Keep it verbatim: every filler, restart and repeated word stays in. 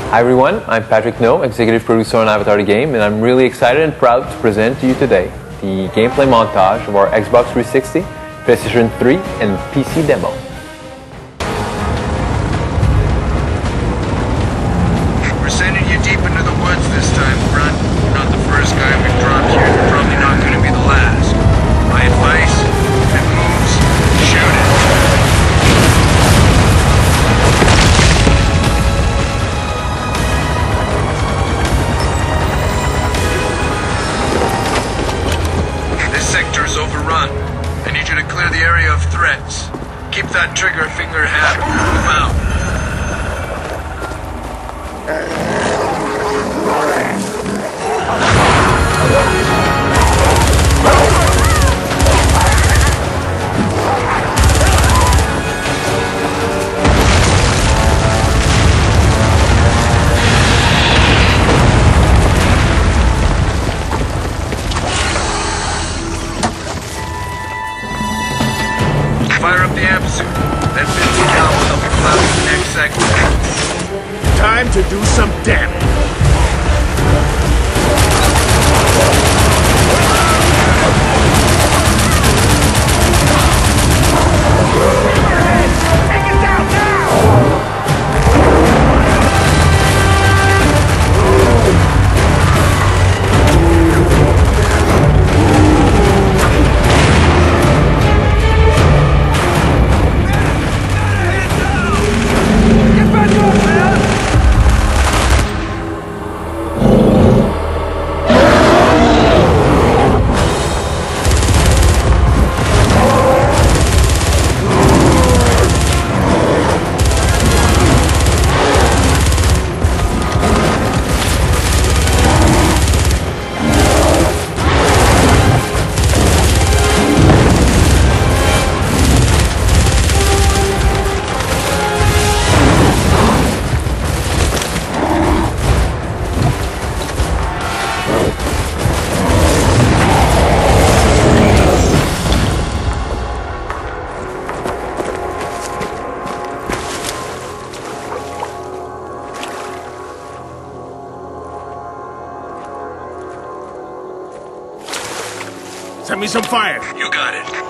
Hi everyone, I'm Patrick No, executive producer on Avatar the Game, and I'm really excited and proud to present to you today the gameplay montage of our Xbox three sixty, PlayStation three, and P C demo. We're sending you deep into the woods this time, Grunt. You're not the first guy we've dropped here. You're probably not going to be the last. My advice, if it moves, shoot it. This sector is overrun. I need you to clear the area of threats. Keep that trigger finger happy. Move out. Fire up the amp suit. That fifty cal will help you plow through the next sector. Time to do some damage. Take it down now! Send me some fire. You got it.